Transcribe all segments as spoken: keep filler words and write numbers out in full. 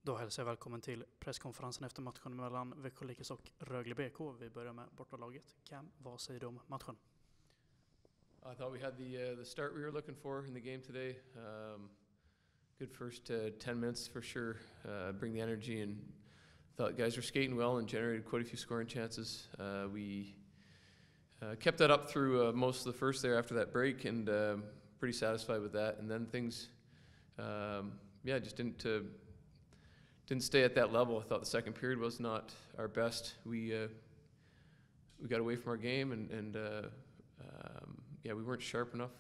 Då hälsar jag välkommen till presskonferensen efter matchen mellan Växjö Lakers och Rögle B K. Vi börjar med bortalaget. Cam, vad säger du om matchen? I thought we had the uh, the start we were looking for in the game today. Um, good first uh, ten minutes for sure. Uh, bring the energy, and thought guys were skating well and generated quite a few scoring chances. Uh, we uh, kept that up through uh, most of the first there after that break, and um, pretty satisfied with that. And then things, um, yeah, just didn't uh, didn't stay at that level. I thought the second period was not our best. We uh, we got away from our game, and and uh, um, yeah, we weren't sharp enough.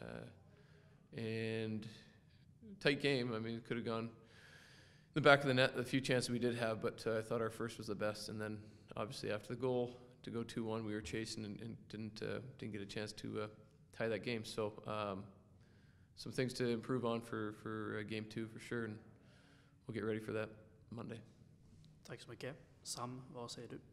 Uh, and tight game. I mean, it could have gone in the back of the net, the few chances we did have, but uh, I thought our first was the best. And then obviously after the goal to go two one, we were chasing and, and didn't uh, didn't get a chance to uh, tie that game. So um, some things to improve on for for uh, game two for sure, and we'll get ready for that Monday. Tack så mycket. Sam, vad säger du?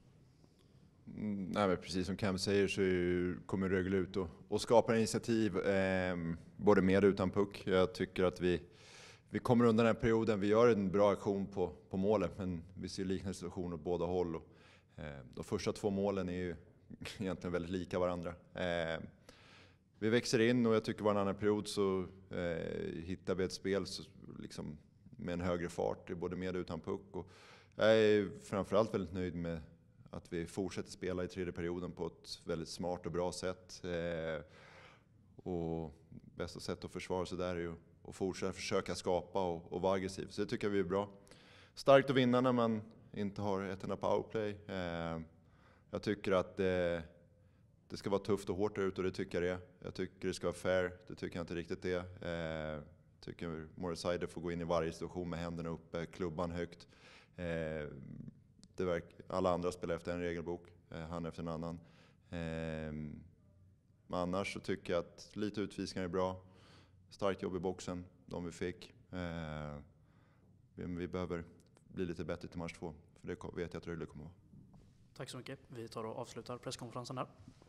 Mm, nej, men precis som Cam säger så är, kommer Rögle ut och, och skapar initiativ eh, både med och utan puck. Jag tycker att vi, vi kommer undan den här perioden. Vi gör en bra aktion på, på målet, men vi ser liknande situationer åt båda håll. Och, eh, de första två målen är ju egentligen väldigt lika varandra. Eh, vi växer in, och jag tycker var en annan period så eh, hittar vi ett spel så, liksom, med en högre fart, både med och utan puck. Och jag är framförallt väldigt nöjd med att vi fortsätter spela i tredje perioden på ett väldigt smart och bra sätt. Eh, och bästa sätt att försvara sig där är ju att fortsätta försöka skapa och, och vara aggressiv. Så det tycker jag vi är bra. Starkt att vinna när man inte har ett enda powerplay. Eh, jag tycker att eh, det ska vara tufft och hårt ut, och det tycker jag det är. Jag tycker det ska vara fair, det tycker jag inte riktigt det. Eh, jag tycker Morisside får gå in i varje situation med händerna uppe, klubban högt. Eh, Det verk, alla andra spelar efter en regelbok, eh, han efter en annan. Eh, men annars så tycker jag att lite utvisningar är bra. Starkt jobb i boxen, de vi fick. Eh, vi, vi behöver bli lite bättre till match två, för det vet jag att Rögle kommer att vara. Tack så mycket. Vi tar och avslutar presskonferensen här.